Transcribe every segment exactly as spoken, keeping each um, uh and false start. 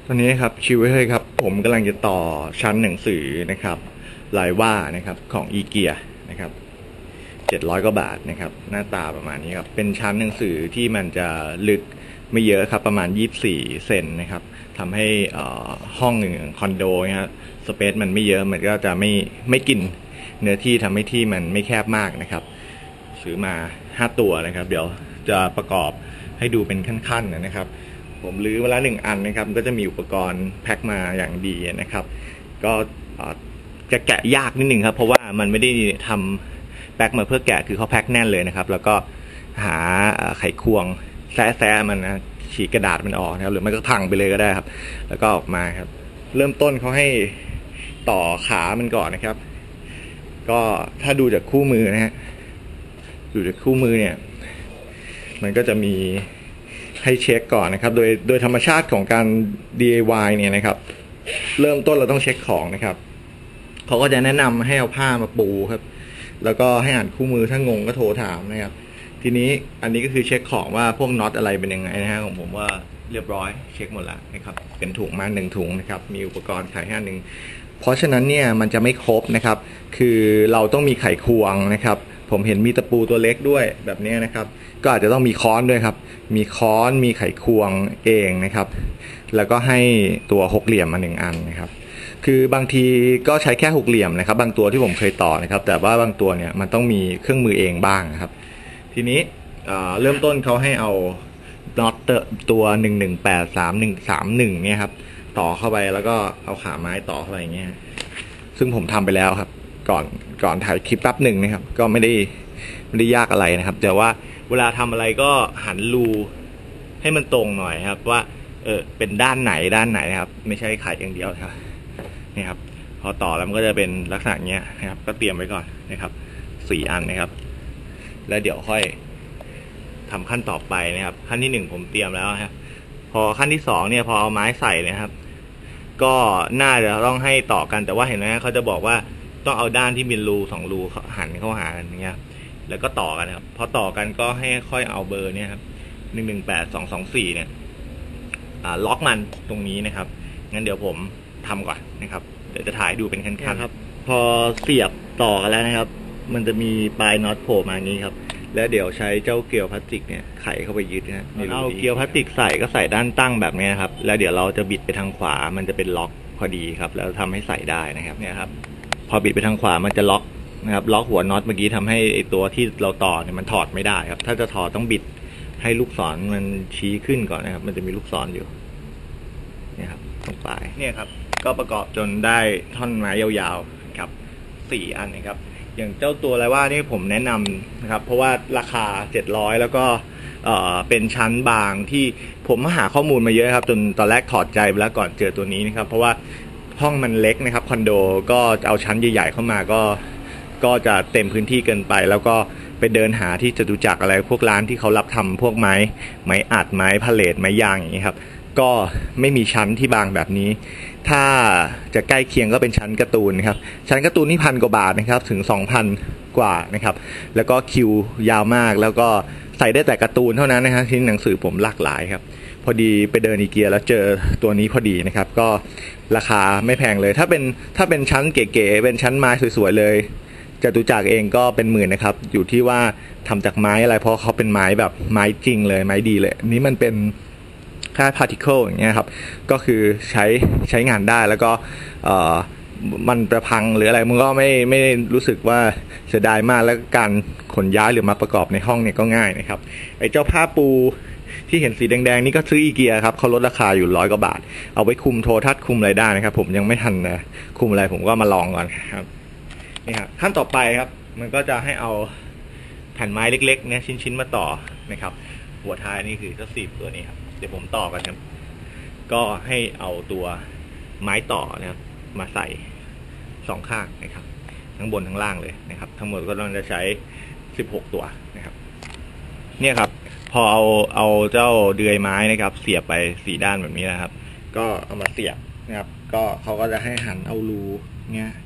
ตอนนี้ครับคิวไว้เลยครับผมกำลังจะต่อชั้นหนังสือนะครับลายว่านะครับของอีเกียนะครับเจ็ดร้อยกว่าบาทนะครับหน้าตาประมาณนี้ครับเป็นชั้นหนังสือที่มันจะลึกไม่เยอะครับประมาณยี่สิบสี่เซนนะครับทำให้ห้องหนึ่งคอนโดนะครับสเปซมันไม่เยอะมันก็จะไม่ไม่กินเนื้อที่ทำให้ที่มันไม่แคบมากนะครับซื้อมาห้าตัวนะครับเดี๋ยวจะประกอบให้ดูเป็นขั้นๆนะครับผมรื้อมาแล้วหนึ่งอันนะครับก็จะมีอุปกรณ์แพ็คมาอย่างดีนะครับก็จะแกะยากนิดนึงครับเพราะว่ามันไม่ได้ทำแพ็คมาเพื่อแกะคือเขาแพ็คแน่นเลยนะครับแล้วก็หาไขควงแซะๆมันนะฉีกกระดาษมันออกนะครับหรือไม่ก็พังไปเลยก็ได้ครับแล้วก็ออกมาครับเริ่มต้นเขาให้ต่อขามันก่อนนะครับก็ถ้าดูจากคู่มือนะฮะดูจากคู่มือเนี่ยมันก็จะมีให้เช็คก่อนนะครับโดยโดยธรรมชาติของการ ดี ไอ วาย เนี่ยนะครับเริ่มต้นเราต้องเช็คของนะครับเขาก็จะแนะนำให้เอาผ้ามาปูครับแล้วก็ให้อ่านคู่มือถ้างงก็โทรถามนะครับทีนี้อันนี้ก็คือเช็คของว่าพวกน็อตอะไรเป็นยังไงนะฮะของผมว่าเรียบร้อยเช็คหมดแล้วนะครับเป็นถุงมาหนึ่งถุงนะครับมีอุปกรณ์ขายห้าหนึ่งเพราะฉะนั้นเนี่ยมันจะไม่ครบนะครับคือเราต้องมีไขควงนะครับผมเห็นมีตะปูตัวเล็กด้วยแบบนี้นะครับก็อาจจะต้องมีค้อนด้วยครับมีค้อนมีไขควงเองนะครับแล้วก็ให้ตัวหกเหลี่ยมมาหนึ่งอันนะครับคือบางทีก็ใช้แค่หกเหลี่ยมนะครับบางตัวที่ผมเคยต่อนะครับแต่ว่าบางตัวเนี่ยมันต้องมีเครื่องมือเองบ้างนะครับทีนี้เริ่มต้นเขาให้เอาน็อตตัวหนึ่งหนึ่งแปดสามหนึ่งสามหนึ่งเนี่ยครับต่อเข้าไปแล้วก็เอาขาไม้ต่อเข้าไปอย่างเงี้ยซึ่งผมทำไปแล้วครับก่อนก่อนถ่ายคลิปแป๊บหนึ่งนะครับก็ไม่ได้ไม่ได้ยากอะไรนะครับแต่ว่าเวลาทำอะไรก็หันรูให้มันตรงหน่อยครับว่าเออเป็นด้านไหนด้านไหนนะครับไม่ใช่ไขอย่างเดียวครับนี่ครับพอต่อแล้วมันก็จะเป็นลักษณะเนี้ยนะครับก็เตรียมไว้ก่อนนะครับสี่อันนะครับแล้วเดี๋ยวค่อยทำขั้นต่อไปนะครับขั้นที่หนึ่งผมเตรียมแล้วครับพอขั้นที่สองเนี่ยพอเอาไม้ใส่นะครับก็น่าจะต้องให้ต่อกันแต่ว่าเห็นไหมเขาจะบอกว่าต้องเอาด้านที่มีรูสองรูหันเข้าหากันอย่างเงี้ยแล้วก็ต่อกันครับพอต่อกันก็ให้ค่อยเอาเบอร์เนี่ยครับหนึ่งหนึ่งแปดสองสองสี่เนี่ยล็อกมันตรงนี้นะครับงั้นเดี๋ยวผมทำก่อนนะครับเดี๋ยวจะถ่ายดูเป็นขั้นๆครับพอเสียบต่อกันแล้วนะครับมันจะมีปลายน็อตโผล่มาอย่างนี้ครับแล้วเดี๋ยวใช้เจ้าเกลียวพลาสติกเนี่ยไขเข้าไปยึดนะเอาเกลียวพลาสติกใส่ก็ใส่ด้านตั้งแบบนี้ครับแล้วเดี๋ยวเราจะบิดไปทางขวามันจะเป็นล็อกพอดีครับแล้วทำให้ใส่ได้นะครับเนี่ยครับพอบิดไปทางขวามันจะล็อกนะครับล็อกหัวน็อตเมื่อกี้ทำให้ไอตัวที่เราต่อเนี่ยมันถอดไม่ได้ครับถ้าจะถอดต้องบิดให้ลูกศรมันชี้ขึ้นก่อนนะครับมันจะมีลูกศรอยู่เนี่ยครับตรงปลายเนี่ยครับก็ประกอบจนได้ท่อนไม้ยาวๆครับสี่อันนะครับอย่างเจ้าตัวอะไรว่านี่ผมแนะนำนะครับเพราะว่าราคาเจ็ดร้อยแล้วก็เอ่อเป็นชั้นบางที่ผมหาข้อมูลมาเยอะครับจนตอนแรกถอดใจไปแล้วก่อนเจอตัวนี้นะครับเพราะว่าห้องมันเล็กนะครับคอนโดก็เอาชั้นใหญ่ๆเข้ามาก็ก็จะเต็มพื้นที่เกินไปแล้วก็ไปเดินหาที่จตุจักรอะไรพวกร้านที่เขารับทำพวกไม้ไม้อัดไม้พาเลทไม้ยางอย่างนี้ครับก็ไม่มีชั้นที่บางแบบนี้ถ้าจะใกล้เคียงก็เป็นชั้นการ์ตูนครับชั้นการ์ตูนนี่พันกว่าบาทนะครับถึง สองพัน กว่านะครับแล้วก็คิวยาวมากแล้วก็ใส่ได้แต่การ์ตูนเท่านั้นนะครับที่หนังสือผมหลากหลายครับพอดีไปเดินอีเกียแล้วเจอตัวนี้พอดีนะครับก็ราคาไม่แพงเลยถ้าเป็นถ้าเป็นชั้นเก๋ๆเป็นชั้นไม้สวยๆเลยจตุจักรเองก็เป็นหมื่นนะครับอยู่ที่ว่าทำจากไม้อะไรเพราะเขาเป็นไม้แบบไม้จริงเลยไม้ดีเลยนี้มันเป็นค่า particle อย่างเงี้ยครับก็คือใช้ใช้งานได้แล้วก็มันประพังหรืออะไรมันก็ไม่ไม่รู้สึกว่าเสียดายมากแล้วการขนย้ายหรือมาประกอบในห้องเนี่ยก็ง่ายนะครับไอ้เจ้าผ้าปูที่เห็นสีแดงๆนี่ก็ซื้ออีเกียครับเขาลดราคาอยู่ร้อยกว่าบาทเอาไว้คุมโทรทัศน์คุมอะไรได้นะครับผมยังไม่ทันนะคุมอะไรผมก็มาลองก่อนครับนี่ครับขั้นต่อไปครับมันก็จะให้เอาแผ่นไม้เล็กๆเนี่ยชิ้นๆมาต่อนะครับหัวท้ายนี่คือเจ้าสีบตัวนี้ครับเดี๋ยวผมต่อกันครับก็ให้เอาตัวไม้ต่อนะครับมาใส่สองข้างนะครับทั้งบนทั้งล่างเลยนะครับทั้งหมดก็ต้องจะใช้สิบหกตัวนะครับเนี่ยครับพอเอาเอาเจ้าเดือยไม้นะครับเสียบไปสี่ด้านแบบนี้นะครับก็เอามาเสียบนะครับก็เขาก็จะให้หันเอารูเงี้ยเข้า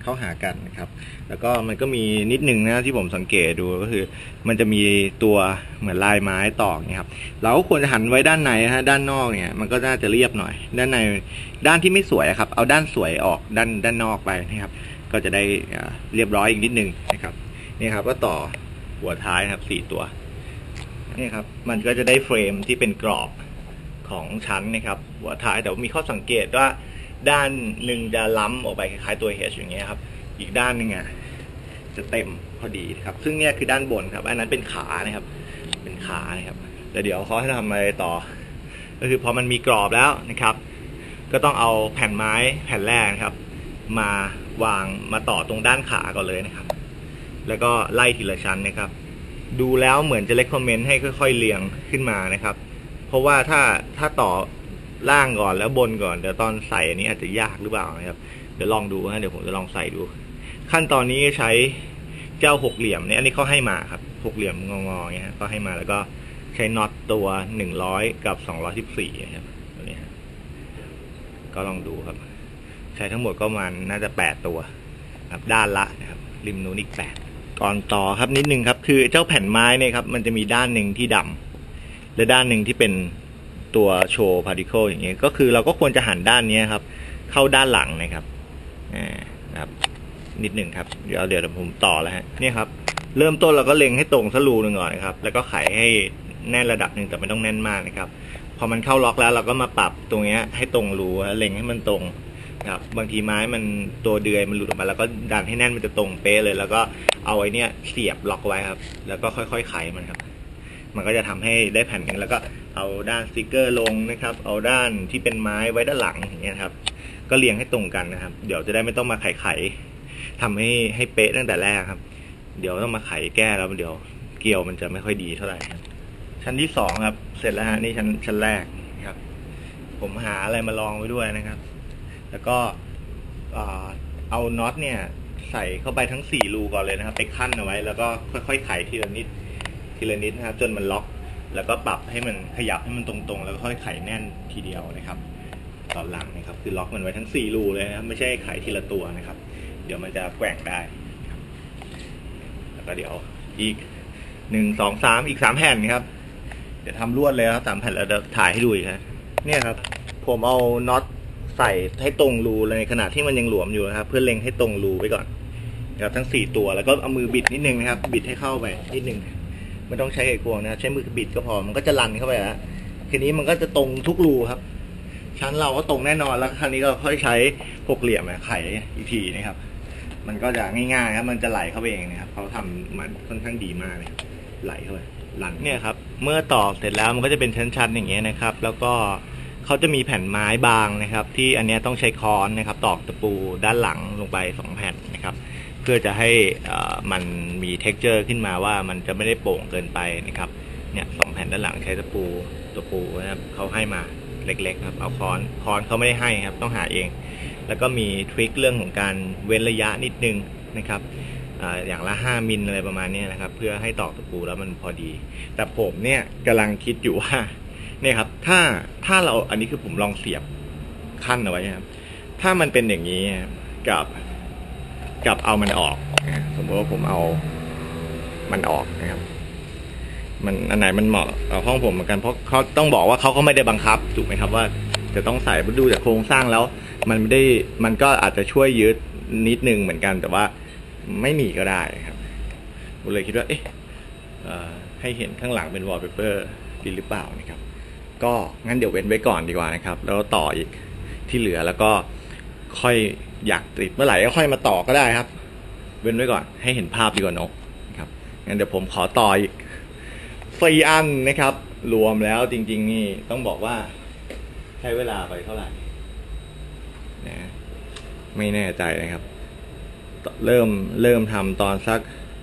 เข้าหากันนะครับแล้วก็มันก็มีนิดนึงนะที่ผมสังเกตดูก็คือมันจะมีตัวเหมือนลายไม้ตอกเนี่ยครับเราก็ควรจะหันไว้ด้านในฮะด้านนอกเนี่ยมันก็น่าจะเรียบหน่อยด้านในด้านที่ไม่สวยครับเอาด้านสวยออกด้านด้านนอกไปนะครับก็จะได้เรียบร้อยอีกนิดนึงนะครับนี่ครับก็ต่อหัวท้ายครับสี่ตัวนี่ครับมันก็จะได้เฟรมที่เป็นกรอบของชั้นนะครับหัวท้ายแต่ว่ามีข้อสังเกตว่าด้านหนึ่งจะล้ำออกไปคล้ายๆตัว H อย่างเงี้ยครับอีกด้านหนึ่งอ่ะจะเต็มพอดีครับซึ่งเนี่ยคือด้านบนครับอันนั้นเป็นขานะครับเป็นขานะครับแต่เดี๋ยวเขาให้ทำอะไรต่อก็คือพอมันมีกรอบแล้วนะครับก็ต้องเอาแผ่นไม้แผ่นแรกนะครับมาวางมาต่อตรงด้านขาก่อนเลยนะครับแล้วก็ไล่ทีละชั้นนะครับดูแล้วเหมือนจะเลคคอมเมนต์ให้ค่อยๆเรียงขึ้นมานะครับเพราะว่าถ้าถ้าต่อล่างก่อนแล้วบนก่อนเดี๋ยวตอนใส่อันนี้อาจจะยากหรือเปล่านะครับเดี๋ยวลองดูนะเดี๋ยวผมจะลองใส่ดูขั้นตอนนี้ใช้เจ้าหกเหลี่ยมเนี่ยอันนี้เขาให้มาครับหกเหลี่ยมงอๆเงี้ยก็ให้มาแล้วก็ใช้น็อตตัวหนึ่งร้อยกับสองร้อยสิบสี่นะครับตัวนี้ก็ลองดูครับใช้ทั้งหมดก็ประมาณน่าจะแปดตัวครับด้านละนะครับริมนู้นอีกแปดก่อนต่อครับนิดนึงครับคือเจ้าแผ่นไม้เนี่ยครับมันจะมีด้านหนึ่งที่ดำและด้านหนึ่งที่เป็นตัวโชว์พาร์ติเคิลอย่างเงี้ยก็คือเราก็ควรจะหันด้านนี้ครับเข้าด้านหลังนะครับนะครับนิดหนึ่งครับเดี๋ยวเดี๋ยวผมต่อแล้วฮะนี่ครับเริ่มต้นเราก็เล็งให้ตรงสลูหนึ่งก่อนนะครับแล้วก็ไขให้แน่นระดับหนึ่งแต่ไม่ต้องแน่นมากนะครับพอมันเข้าล็อกแล้วเราก็มาปรับตรงนี้ให้ตรงรูเล็งให้มันตรงครับบางทีไม้มันตัวเดือยมันหลุดออกมาแล้วก็ดันให้แน่นมันจะตรงเป๊ะเลยแล้วก็เอาไอ้นี่เสียบล็อกไว้ครับแล้วก็ค่อยๆไขมันครับมันก็จะทำให้ได้แผ่นนึงแล้วก็เอาด้านสติกเกอร์ลงนะครับเอาด้านที่เป็นไม้ไว้ด้านหลังอย่างเงี้ยครับก็เรียงให้ตรงกันนะครับเดี๋ยวจะได้ไม่ต้องมาไขไขทำให้ให้เป๊ะตั้งแต่แรกครับเดี๋ยวต้องมาไขแก้แล้วเดี๋ยวเกลียวมันจะไม่ค่อยดีเท่าไหร่ครับชั้นที่สองครับเสร็จแล้วฮะนี่ชั้นชั้นแรกครับผมหาอะไรมาลองไว้ด้วยนะครับแล้วก็เอาน็อตเนี่ยใส่เข้าไปทั้งสี่รูก่อนเลยนะครับไปขั้นเอาไว้แล้วก็ค่อยๆไขทีละนิดทีละนิดนะครับจนมันล็อกแล้วก็ปรับให้มันขยับให้มันตรงๆแล้วก็ค่อยไขแน่นทีเดียวนะครับตอนหลังนะครับคือล็อกมันไว้ทั้งสี่รูเลยนะครับไม่ใช่ไขทีละตัวนะครับเดี๋ยวมันจะแกว่งได้ครับแล้วก็เดี๋ยวอีกหนึ่งสองสามอีกสามแผ่นครับเดี๋ยวทำลวดเลยครับสามแผ่นแล้วเดี๋ยวถ่ายให้ดูอีกครับเนี่ยครับผมเอาน็อตใส่ให้ตรงรูในขณะที่มันยังหลวมอยู่นะครับเพื่อเล็งให้ตรงรูไว้ก่อนนะครับทั้งสี่ตัวแล้วก็เอามือบิดนิดนึงนะครับบิดให้เข้าไปนิดนึงไม่ต้องใช้ไขควงนะใช้มือบิดก็พอมันก็จะลันเข้าไปแล้วทีนี้มันก็จะตรงทุกรูครับชั้นเราก็ตรงแน่นอนแล้วคราวนี้ก็ค่อยใช้หกเหลี่ยมไขอีกทีนะครับมันก็จะง่ายๆครับมันจะไหลเข้าไปเองนะครับเขาทำมันค่อนข้างดีมากเลยไหลเข้าไปลันเนี่ยครับเมื่อตอกเสร็จแล้วมันก็จะเป็นชั้นๆอย่างเงี้ยนะครับแล้วก็เขาจะมีแผ่นไม้บางนะครับที่อันนี้ต้องใช้ค้อนนะครับตอกตะปูด้านหลังลงไปสองแผ่นนะครับเพื่อจะให้มันมี texture ขึ้นมาว่ามันจะไม่ได้โป่งเกินไปนะครับเนี่ยสองแผ่นด้านหลังใช้ตะปูตะปูนะครับเขาให้มาเล็กๆครับเอาค้อนค้อนเขาไม่ได้ให้ครับต้องหาเองแล้วก็มีทริคเรื่องของการเว้นระยะนิดนึงนะครับอย่างละห้ามิลอะไรประมาณนี้นะครับเพื่อให้ตอกตะปูแล้วมันพอดีแต่ผมเนี่ยกำลังคิดอยู่ว่าเนี่ยครับถ้าถ้าเราอันนี้คือผมลองเสียบขั้นเอาไว้ครับถ้ามันเป็นอย่างนี้กับกับเอามันออกสมมติว่าผมเอามันออกนะครับมันอันไหนมันเหมาะกับห้องผมเหมือนกันเพราะเขาต้องบอกว่าเขาก็ไม่ได้บังคับถูกไหมครับว่าจะต้องใส่ดูจากโครงสร้างแล้วมันไม่ได้มันก็อาจจะช่วยยืดนิดนึงเหมือนกันแต่ว่าไม่มีก็ได้ครับผมเลยคิดว่าเอ๊ะให้เห็นข้างหลังเป็นวอลเปเปอร์ดีหรือเปล่านะครับก็งั้นเดี๋ยวเว้นไว้ก่อนดีกว่านะครับแล้วต่ออีกที่เหลือแล้วก็ค่อยอยากติดเมื่อไหร่ก็ค่อยมาต่อก็ได้ครับเว้นไว้ก่อนให้เห็นภาพดีกว่าเนอะครับงั้นเดี๋ยวผมขอต่ออีกสี่อันนะครับรวมแล้วจริงๆนี่ต้องบอกว่าใช้เวลาไปเท่าไหร่นะไม่แน่ใจนะครับเริ่มเริ่มทำตอนสัก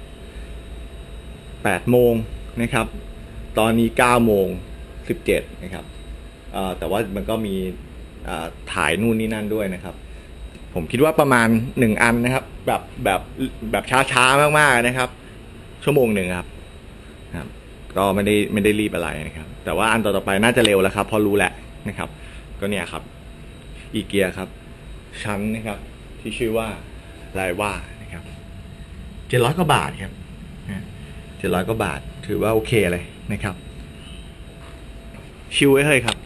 แปดโมงนะครับตอนนี้เก้าโมงสิบเจ็ดนะครับแต่ว่ามันก็มีถ่ายนู่นนี่นั่นด้วยนะครับผมคิดว่าประมาณหนึ่งอันนะครับแบบแบบแบบช้าๆมากๆนะครับชั่วโมงหนึ่งครับครับก็ไม่ได้ไม่ได้รีบอะไรนะครับแต่ว่าอันต่อๆไปน่าจะเร็วแล้วครับพอรู้แหละนะครับก็เนี่ยครับอีเกียครับชั้นนะครับที่ชื่อว่ารายว่านะครับเจ็ดร้อยกว่าบาทครับเจ็ดร้อยกว่าบาทถือว่าโอเคเลยนะครับชิวไว้เลยครับ